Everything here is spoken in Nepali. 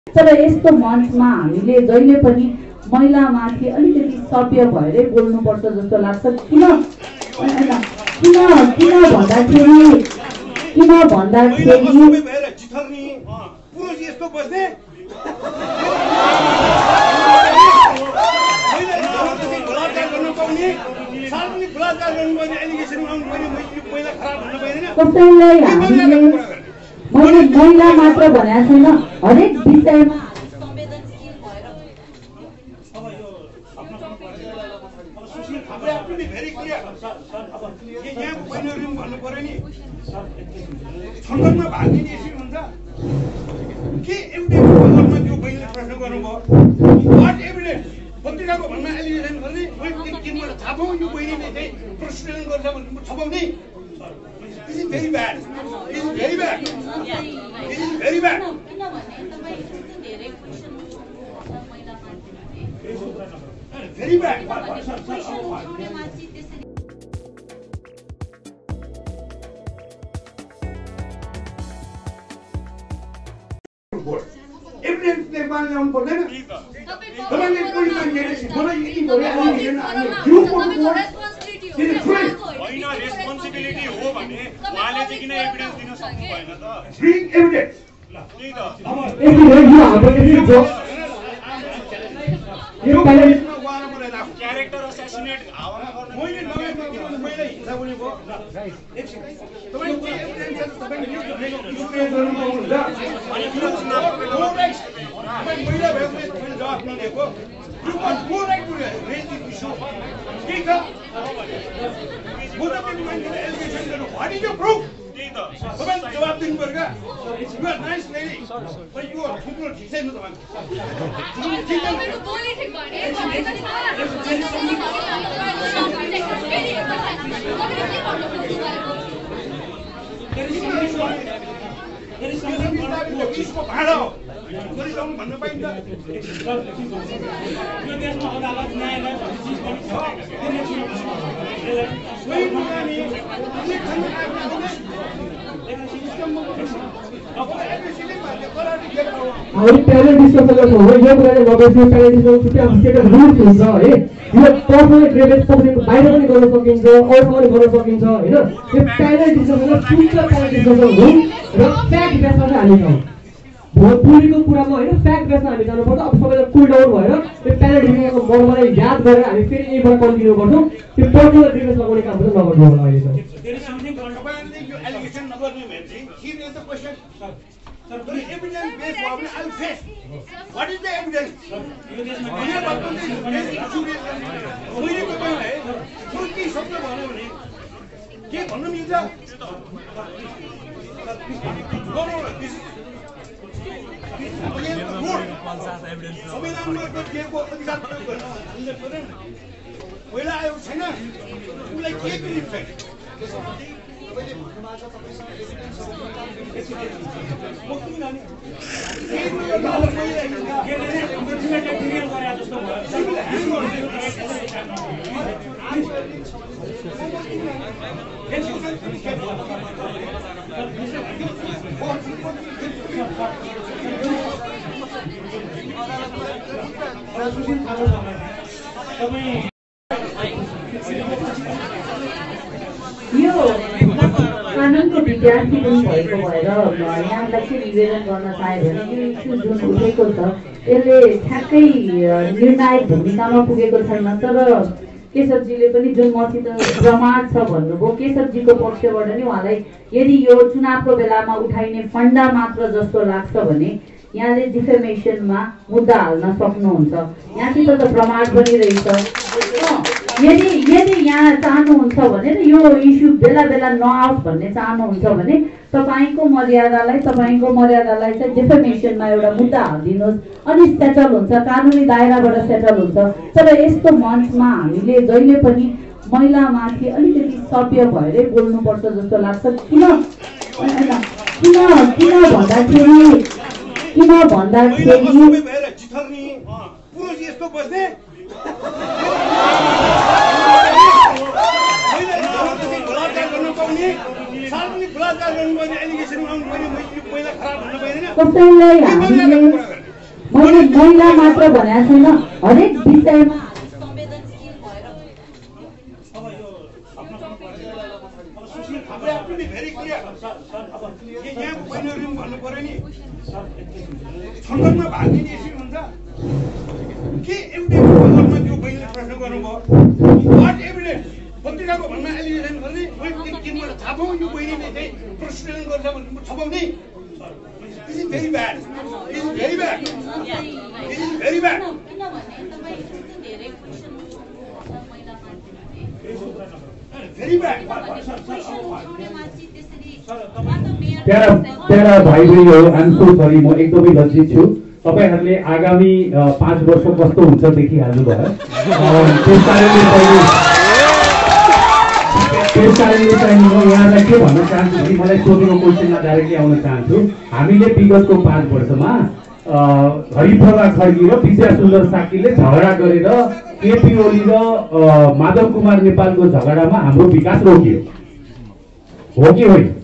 तर यस्तो मञ्चमा हामीले जहिले पनि महिलामाथि अलिकति सभ्य भएरै बोल्नुपर्छ जस्तो लाग्छ। किन कसैलाई हामीले मैले महिला मात्र भनेको छैन, हरेक विषयमा पत्रिकाको भन्न एलिगेसन गर्ने किनबाट छापौँ यो बहिनीले चाहिँ प्रोस्टिट्युसन गर्छ भने छपाउने This is very bad. This is very bad. This is very bad. Very bad. Evidence they want to put them. Responsibility हो भने उहाँले चाहिँ किन एभिडेन्स दिन सक्नु भएन त? Bring evidence. त्यही त क्यारेक्टर असासिनेट हावामा गर्नु मैले मैले हिंसा बोले भयो तपाईँ के एभिडेन्स तपाईले यो गर्नु पाउनुहुन्छ अनि तपाईँ महिला भएको मैले जवाफ नदिएको You must go right to raise this issue. ठीक है? वो तो अपनी माइंड में एलिगेशन करो. What is your proof? ठीक है. तपाईं जवाब दिनु पर्यो. You are nice lady, but you are ठुलो ठीक छैन तपाईं. तपाईको बोली ठीक भने इसको भाडा हो. गरिसक्नु भन्न पाइन्छ. यो देशमा अदालत न्यायालय भन्ने चीज पनि छ. सोही मुनानी इलेक्सन हामी प्यानल डिस्कसन गर्नु हो। यो कुराले लगेपछि प्यानल डिस्कसन छुट्टै अब स्टेटस रुल्स हुन्छ है। यो पर्सनल ग्रेडेड पब्लिकको बाहिर पनि गर्न सकिन्छ, अरूसँग पनि गर्न सकिन्छ हैन। यो प्यानल डिस्कसन शुद्ध प्यानल डिस्कसन हो र फ्याक्ट बेसमा चाहिँ हामी छौँ। भोटपुरीको कुरामा हैन फ्याक्ट बेसमा हामी जानुपर्छ। अब सबैले कुल डाउन भएर यो प्यानल डिस्कसनको मर्मलाई याद गरेर हामी फेरि यहीँबाट कन्टिन्यू गर्छौँ। त्यो पर्सनल ग्रेडेड लगाउने काम पनि नगर्नु होला अहिले चाहिँ। तपाईँले यो एलिगेसन नगर्ने भने चाहिँ here is the question. Sir, evidence based problem I will face. What is the evidence? मैले तपाईँलाई के शब्द भन्यो भने के भन्न मिल्छ? संविधानमा दिएको अधिकार प्रयोग गर्न पहिला आएको छैन उसलाई के पनि यो कानुनको विद्यार्थी पनि भएको भएर यहाँलाई के निवेदन गर्न चाहे भने यो इस्यु जुन उठेको छ यसले ठ्याक्कै निर्णायक भूमिकामा पुगेको छैन। तर केशवजीले पनि जुन मसित प्रमाण छ भन्नुभयो, केशवजीको पक्षबाट नि उहाँलाई यदि यो चुनावको बेलामा उठाइने फन्डा मात्र जस्तो लाग्छ भने यहाँले डिफेमेसनमा मुद्दा हाल्न सक्नुहुन्छ। यहाँसित त प्रमाण पनि रहेछ। यदि यहाँ चाहनुहुन्छ भने यो इस्यु बेला बेला नआओस् भन्ने चाहनुहुन्छ भने तपाईँको मर्यादालाई चाहिँ डिफेमेसनमा एउटा मुद्दा हालिदिनुहोस्, अनि सेटल हुन्छ, कानुनी दायराबाट सेटल हुन्छ। तर यस्तो मञ्चमा हामीले जहिले पनि महिलामाथि अलिकति सभ्य भएरै बोल्नुपर्छ जस्तो लाग्छ। किन कसैलाई हामीले मैले महिला मात्र भनेको छैन, हरेक विषयमा संवेदनशील भएर भेरी क्लियर यहाँ बहिनीहरू भन्नु पर्यो नि छन्दमा भाग लिने इस्यु हुन्छ के एभिडेन्समा त्यो बहिनीले प्रश्न गर्नुभयो वाट एभिडेन्स पत्रिकाको भन्न एलिगेसन गर्ने तिनबाट छापौँ यो बहिनीले चाहिँ प्रोस्टिट्युसन गर्छ भने छपाउने This is very bad. This is very bad. This is very bad. Very bad. प्यारा भाइ बहिनी हो, आइएम सो सरी, म एकदमै लज्जित छु। तपाईहरुले आगामी 5 वर्ष कस्तो हुन्छ देखिहाल्नु भयो। त्यस कारणले चाहिँ म यहाँलाई के भन्न चाहन्छु कि मलाई सोधेको क्वेसनमा डाइरेक्टली आउन चाहन्छु। हामीले विगतको 5 वर्षमा हरिप्रभा खड्गी र विद्या सुन्दर साकीले झगडा गरेर केपी ओली र माधव कुमार नेपालको झगडामा हाम्रो विकास रोकियो हो कि होइन?